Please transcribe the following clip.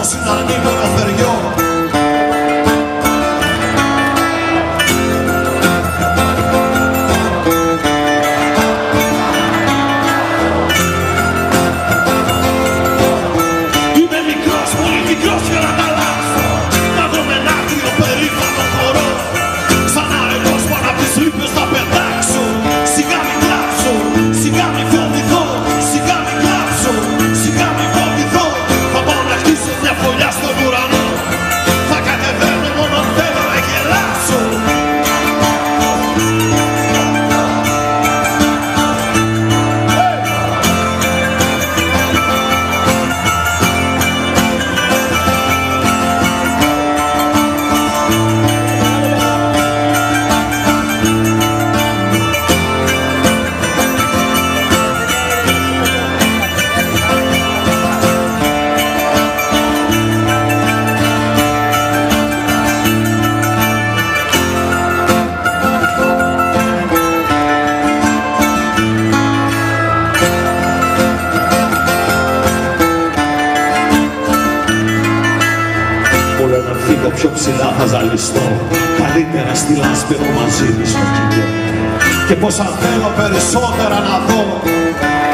πως είναι ανήμερο θεριό. Είμαι μικρός, πολύ μικρός για να τα αλλάξω. Να δω με ένα άκριο περήφανο χορό. Σαν αρετός πάνω απ' τις λύπες να πετάξω. Σιγά μην κλάψω, σιγά μην φοβηθώ. Σιγά μην κλάψω, σιγά μην φοβηθώ. Θα πάω να χτίσω μια φωλιά στον ουρανό. Θα κατεβαίνω μόνο θέλω να γελάσω. Να φύγω πιο ψηλά θα ζαλιστώ. Καλύτερα στη λάσπη εδώ μαζί της στο κοιτώ. Και πως αν θέλω περισσότερα να δω.